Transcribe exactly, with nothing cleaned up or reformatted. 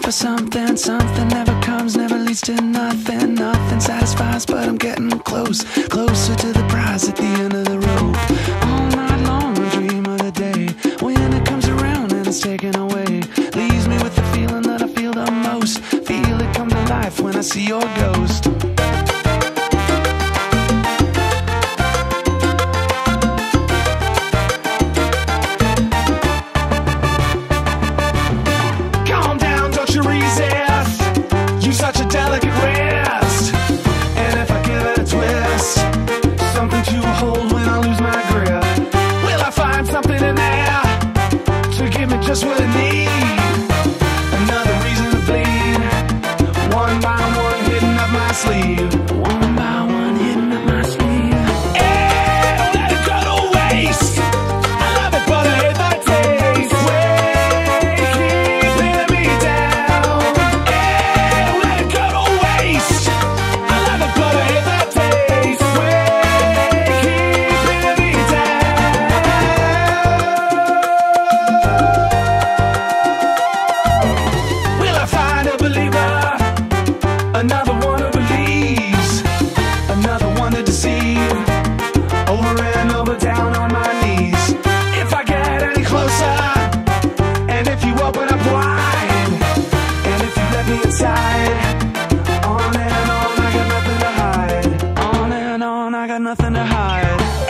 for something, something never comes, never leads to nothing. Nothing satisfies, but I'm getting close, closer to the prize at the end of the road. All night long I dream of the day when it comes around and it's taken away. Leaves me with the feeling that I feel the most. Feel it come to life when I see your ghost. Just what I need. Another reason to bleed. One by one hitting up my sleeve. One by one hitting up my sleeve. Hey, don't let it go to waste. I love it, but I hate the taste. Way keeping me down. Hey, don't let it go to waste. I love it, but I hate the taste. Way keeping me down. Another one who believes, another one to deceive. Over and over, down on my knees. If I get any closer, and if you open up wide, and if you let me inside, on and on, I got nothing to hide. On and on, I got nothing to hide.